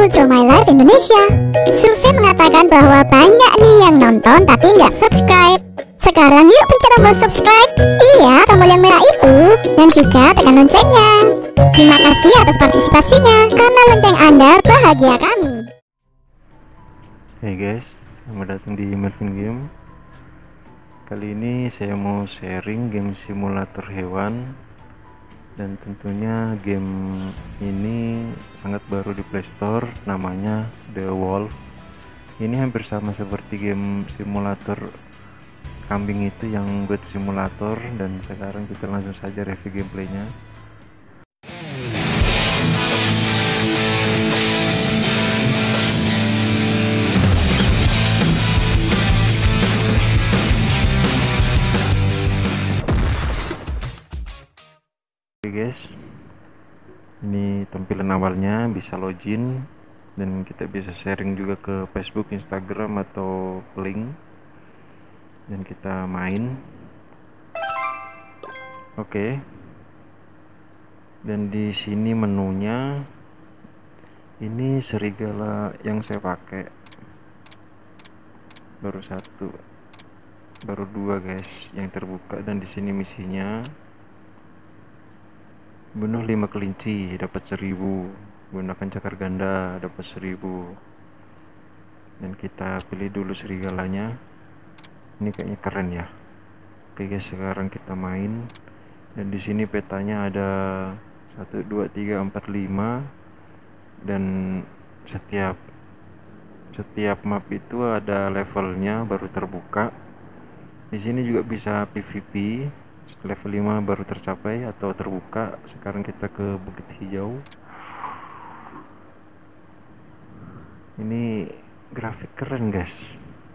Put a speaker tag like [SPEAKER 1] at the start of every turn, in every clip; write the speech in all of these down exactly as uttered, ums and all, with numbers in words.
[SPEAKER 1] Draw My Life Indonesia. Survei mengatakan bahwa banyak nih yang nonton tapi nggak subscribe. Sekarang yuk pencet tombol subscribe. Iya, tombol yang merah itu. Dan juga tekan loncengnya. Terima kasih atas partisipasinya. Karena lonceng Anda bahagia kami.
[SPEAKER 2] Hey guys, selamat datang di Marvin Game. Kali ini saya mau sharing game simulator hewan. Dan tentunya game ini sangat baru di Play Store, namanya The Wolf. Ini hampir sama seperti game simulator kambing itu yang buat simulator. Dan sekarang kita langsung saja review gameplaynya. Oke guys, ini tampilan awalnya, bisa login dan kita bisa sharing juga ke Facebook, Instagram atau link, dan kita main. Oke, dan di sini menunya ini serigala yang saya pakai baru satu, baru dua guys yang terbuka. Dan di sini misinya bunuh lima kelinci dapat seribu, gunakan cakar ganda dapat seribu. Dan kita pilih dulu serigalanya, ini kayaknya keren ya. Oke guys, sekarang kita main. Dan di sini petanya ada satu dua tiga empat lima, dan setiap setiap map itu ada levelnya baru terbuka. Di sini juga bisa P V P, level lima baru tercapai atau terbuka. Sekarang kita ke Bukit Hijau. Ini grafik keren guys.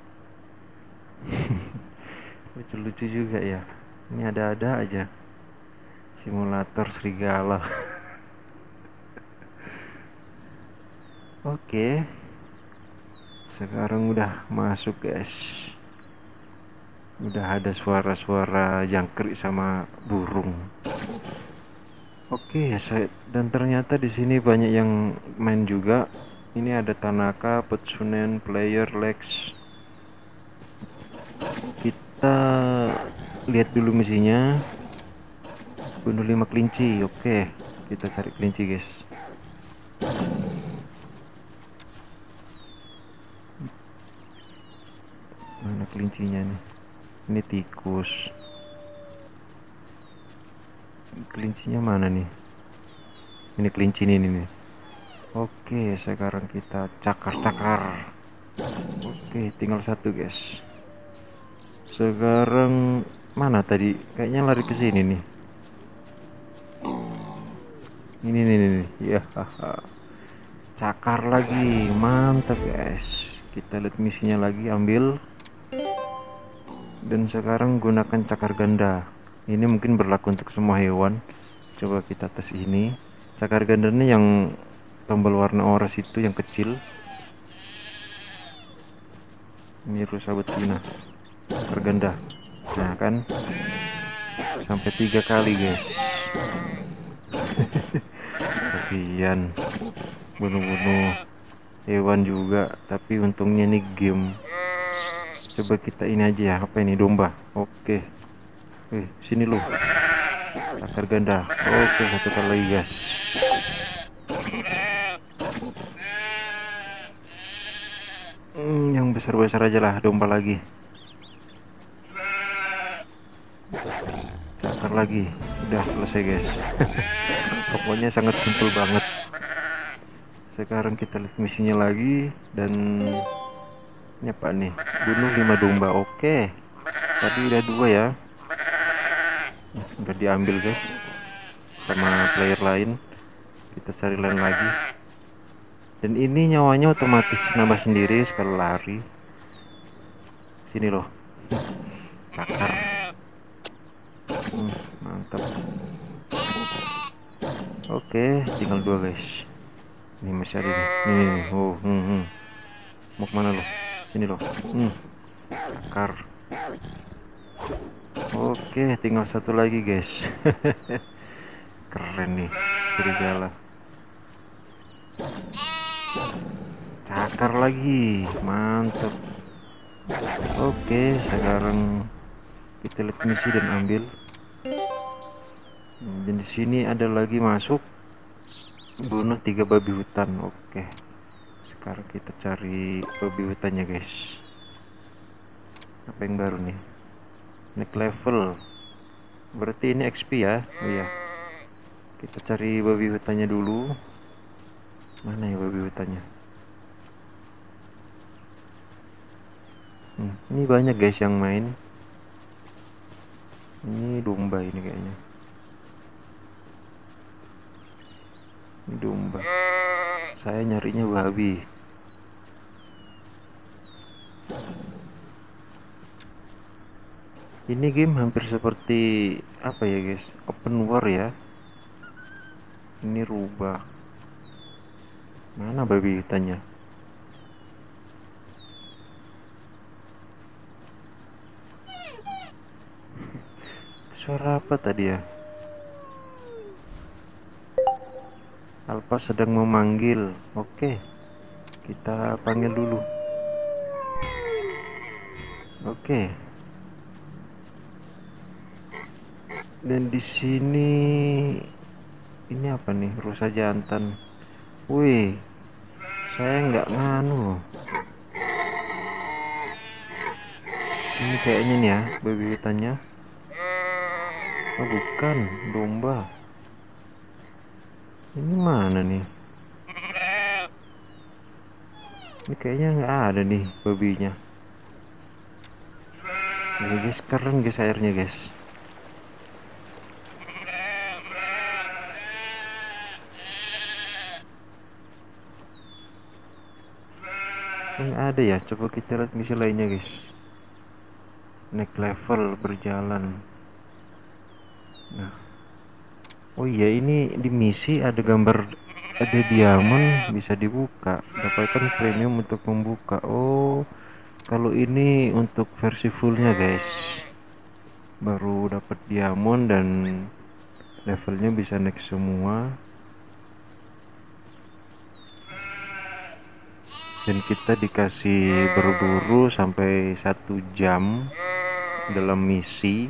[SPEAKER 2] Lucu-lucu juga ya. Ini ada-ada aja simulator serigala. Oke, sekarang udah masuk guys. Udah ada suara-suara jangkrik sama burung. Oke, saya dan ternyata di sini banyak yang main juga. Ini ada Tanaka, Petsunen, Player, Lex. Kita lihat dulu misinya. Bunuh lima kelinci. Oke, kita cari kelinci, guys. Mana kelincinya nih? Ini tikus. Kelincinya mana nih? Ini kelinci ini nih. Oke, sekarang kita cakar-cakar. Oke, tinggal satu guys. Sekarang mana tadi? Kayaknya lari ke sini nih. Ini nih nih. Ya, cakar lagi. Mantap guys. Kita lihat misinya lagi, ambil. Dan sekarang gunakan cakar ganda. Ini mungkin berlaku untuk semua hewan. Coba kita tes ini. Cakar ganda ini yang tombol warna oranye itu yang kecil. Ini rusa betina. Cakar ganda. Nah kan, sampai tiga kali guys. Kasihan, bunuh-bunuh hewan juga. Tapi untungnya nih game. Coba kita ini aja ya, apa ini, domba. Oke, eh sini lu, cakar ganda. Oke, satu kali lagi guys. Hmm, yang besar-besar aja lah, domba lagi. Cakar lagi. Udah selesai guys. Pokoknya sangat simpel banget. Sekarang kita lihat misinya lagi. Dan ini apa nih? Bunuh lima domba. Oke, tadi udah dua ya. Udah diambil guys sama player lain. Kita cari lain lagi. Dan ini nyawanya otomatis nambah sendiri sekali lari. Sini loh, cakar. hmm, Mantap. Oke, tinggal dua guys. Ini masih ada nih. Nih, oh, hmm, hmm. Mau kemana lo? Sini loh. Hmm. Cakar. Oke, tinggal satu lagi guys. Keren nih serigala. sekar lagi, mantap. Oke, sekarang kita lihat misi dan ambil. Dan di sini ada lagi masuk, bunuh tiga babi hutan. Oke, sekarang kita cari babi hutannya guys. Apa yang baru nih? Naik level, berarti ini X P ya. Oh iya, kita cari babi hutannya dulu. Mana ya babi hutannya? Hmm, ini banyak guys yang main. Ini domba ini kayaknya. Ini domba. Saya nyarinya babi. Ini game hampir seperti apa ya guys? Open war ya. Ini rubah. Mana babi hutannya? Suara apa tadi ya? Alpha sedang memanggil. Oke, kita panggil dulu. Oke. Dan di sini ini apa nih? Rusa jantan. Wih, saya nggak nganu. Ini kayaknya nih ya babi hutannya. Oh bukan, domba. Ini mana nih? Ini kayaknya nggak ada nih babinya. Ini guys, keren guys airnya guys. Nggak ada ya. Coba kita lihat misi lainnya guys. Naik level berjalan. Nah, oh iya, ini di misi ada gambar, ada diamond bisa dibuka, dapatkan premium untuk membuka. Oh, kalau ini untuk versi fullnya guys, baru dapat diamond dan levelnya bisa naik semua. Dan kita dikasih berburu sampai satu jam dalam misi.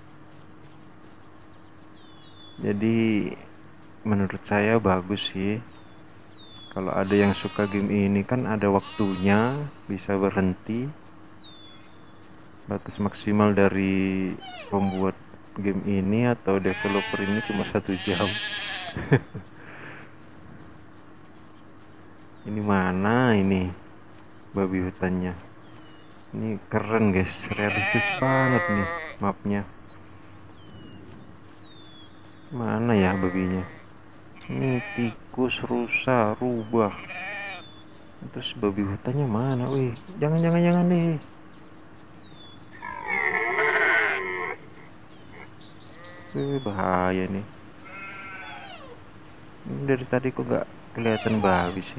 [SPEAKER 2] Jadi menurut saya bagus sih. Kalau ada yang suka game ini kan ada waktunya, bisa berhenti. Batas maksimal dari pembuat game ini atau developer ini cuma satu jam. Ini mana ini babi hutannya? Ini keren guys, realistis banget nih mapnya. Mana ya babinya? Ini tikus, rusa, rubah. Terus babi hutannya mana? Wih, jangan jangan jangan deh. Eh, bahaya nih. Ini dari tadi kok gak kelihatan babi sih.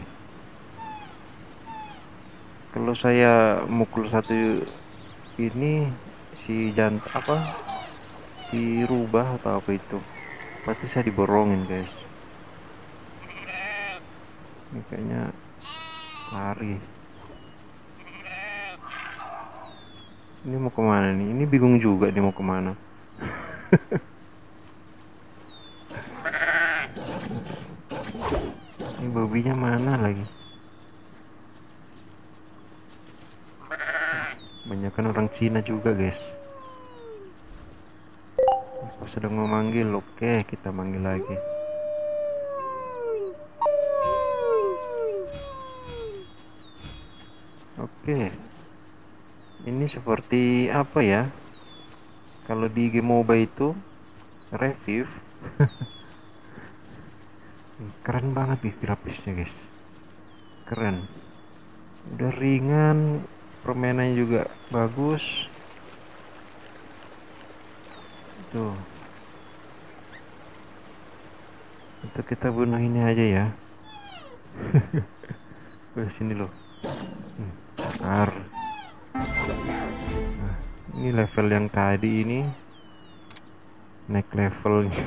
[SPEAKER 2] Kalau saya mukul satu ini si jantan apa? Si rubah atau apa itu? Berarti saya diborongin guys. Ini kayaknya lari. Ini mau kemana nih? Ini bingung juga nih mau kemana. Ini babinya mana lagi? Banyak kan orang Cina juga guys. Apa sedang memanggil? Oke, kita manggil lagi. Oke, ini seperti apa ya? Kalau di game MOBA itu revive. Keren banget nih grafisnya guys. Keren. Udah ringan, permainannya juga bagus. Tuh. Untuk kita bunuh ini aja ya. Wah, sini loh. Hmm, cakar. Nah, ini level yang tadi ini naik levelnya.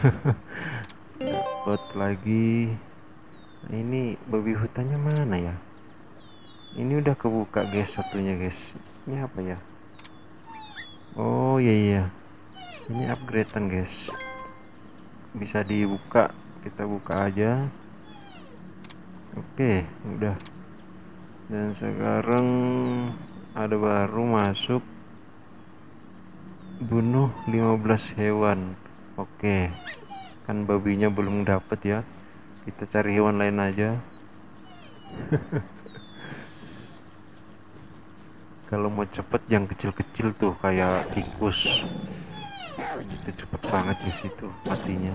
[SPEAKER 2] Dapat lagi. Nah, ini babi hutannya mana ya? Ini udah kebuka guys, satunya guys. Ini apa ya? Oh iya iya, ini upgradean guys, bisa dibuka. Kita buka aja. Oke, udah. Dan sekarang ada baru masuk, bunuh lima belas hewan. Oke, kan babinya belum dapet ya, kita cari hewan lain aja. Kalau mau cepet yang kecil-kecil tuh kayak tikus, itu cepet banget di situ matinya.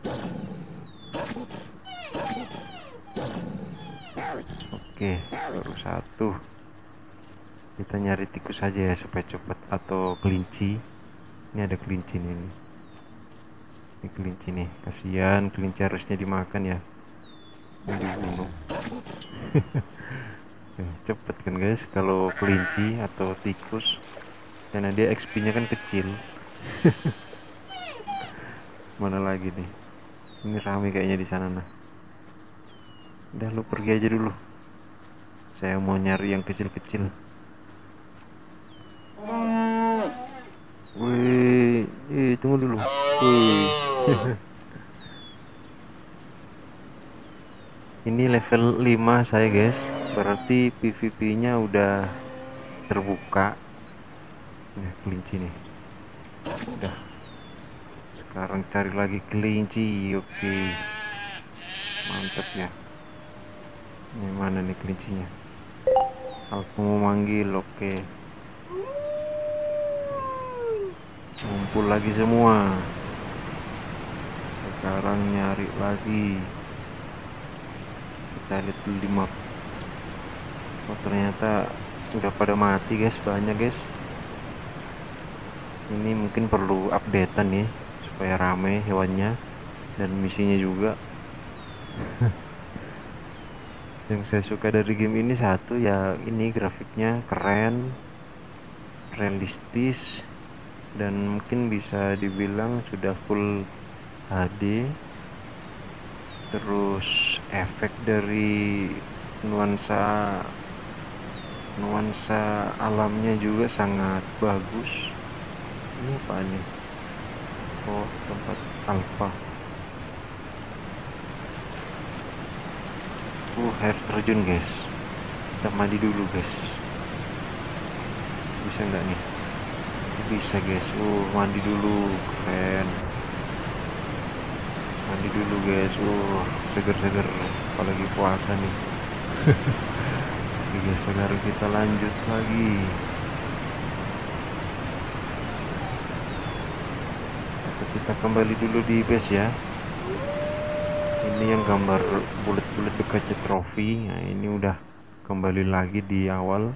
[SPEAKER 2] Oke, baru satu. Kita nyari tikus aja ya supaya cepet, atau kelinci. Ini ada kelinci nih. Ini kelinci nih, kasihan kelinci, harusnya dimakan ya, ini dibunuh. Cepet kan guys kalau kelinci atau tikus, karena dia X P nya kan kecil. Mana lagi nih, ini rame kayaknya di sana. Nah udah, lu pergi aja dulu, saya mau nyari yang kecil-kecil. Wih, eh, tunggu dulu. Wih. Ini level lima saya guys, berarti P V P nya udah terbuka. Nah kelinci nih, udah. Sekarang cari lagi kelinci. Oke, mantap ya. Ini mana nih kelincinya? Aku mau manggil. Oke, ngumpul lagi semua. Sekarang nyari lagi. Kita lihat dulu di map. Oh ternyata udah pada mati guys, banyak guys. Ini mungkin perlu updatean nih supaya rame hewannya dan misinya juga. Yang saya suka dari game ini satu ya, ini grafiknya keren, realistis, dan mungkin bisa dibilang sudah full H D. Terus efek dari nuansa nuansa alamnya juga sangat bagus. Ini apa nih? Oh, tempat alpha. Uh, air terjun guys. Kita mandi dulu guys. Bisa nggak nih? Bisa guys. Uh, mandi dulu, keren. Mandi dulu guys. Uh, seger-seger. Apalagi puasa nih. Oke guys, sekarang kita lanjut lagi. Atau kita kembali dulu di base ya. Ini yang gambar bulat-bulat dekatnya trofi. Nah ini udah kembali lagi di awal.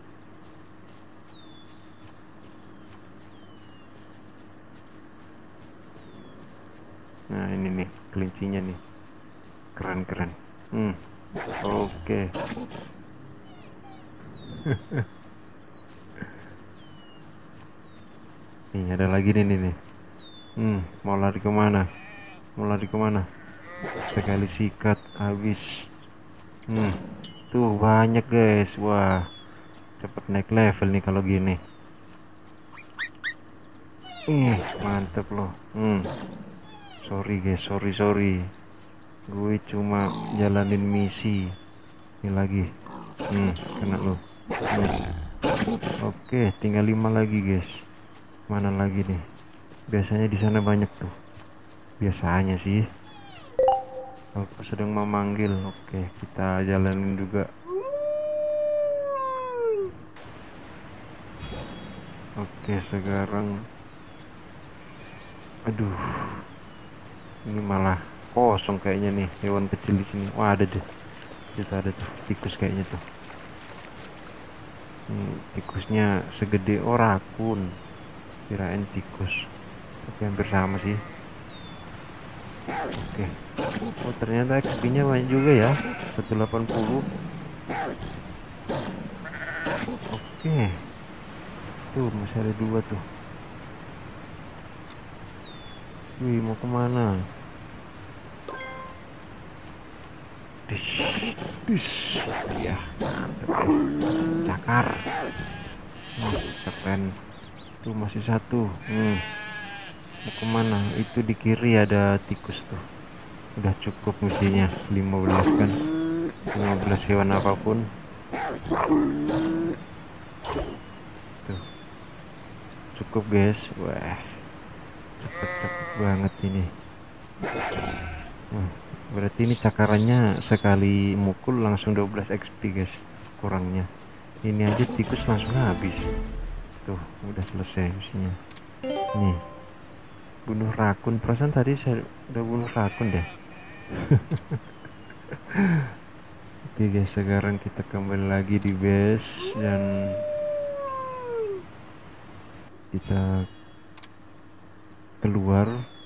[SPEAKER 2] Nah ini nih kelincinya nih, keren-keren. Hmm, oke. Okay. Nih ada lagi nih nih. Hmm, mau lari kemana? Mau lari kemana? Sekali sikat habis. Hmm, tuh banyak guys. Wah, cepet naik level nih kalau gini. Ih, mantep loh. Hmm, sorry guys, sorry sorry. Gue cuma jalanin misi. Ini lagi. Hmm, kena loh. Hmm. Oke, tinggal lima lagi guys. Mana lagi nih? Biasanya di sana banyak tuh. Biasanya sih. Aku sedang memanggil. Oke, kita jalanin juga. Oke, sekarang aduh. Ini malah kosong kayaknya nih, hewan kecil di sini. Wah, ada deh. Kita ada tuh tikus kayaknya tuh. Hmm, tikusnya segede rakun. Kirain tikus. Tapi hampir sama sih. Oke. Oh ternyata X P nya banyak juga ya, seratus delapan puluh. Oke, tuh masih ada dua tuh. Wih, mau kemana? Dish, dish. Ya mantap guys, cakar. Hmm, keren tuh, masih satu. hmm. Mau kemana? Itu di kiri ada tikus tuh. Udah cukup misinya lima belas kan, lima belas hewan apapun tuh cukup guys. Wah, cepet-cepet banget ini. Nah, berarti ini cakarannya sekali mukul langsung dua belas X P guys kurangnya. Ini aja tikus langsung habis tuh, udah selesai misinya. Nih, bunuh rakun. Perasaan tadi saya udah bunuh rakun deh. Oke guys, sekarang kita kembali lagi di base dan kita keluar.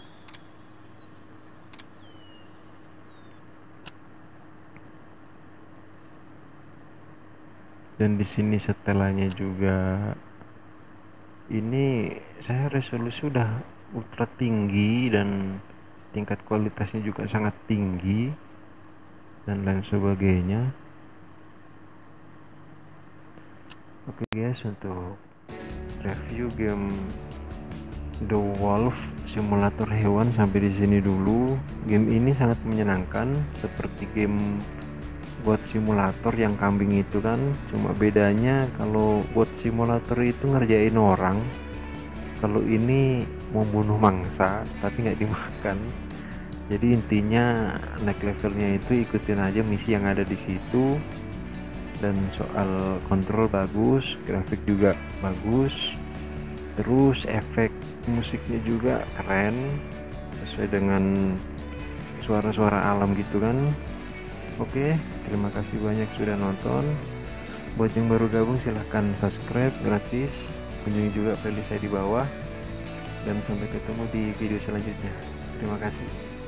[SPEAKER 2] Dan di sini setelannya juga, ini saya resolusi udah ultra tinggi dan tingkat kualitasnya juga sangat tinggi dan lain sebagainya. Oke guys, untuk review game The Wolf Simulator Hewan sampai di sini dulu. Game ini sangat menyenangkan seperti game bot simulator yang kambing itu kan, cuma bedanya kalau bot simulator itu ngerjain orang, kalau ini membunuh mangsa tapi nggak dimakan. Jadi intinya naik levelnya itu ikutin aja misi yang ada di situ. Dan soal kontrol bagus, grafik juga bagus, terus efek musiknya juga keren sesuai dengan suara-suara alam gitu kan. Oke, terima kasih banyak sudah nonton. Buat yang baru gabung silahkan subscribe gratis, kunjungi juga playlist saya di bawah, dan sampai ketemu di video selanjutnya. Terima kasih.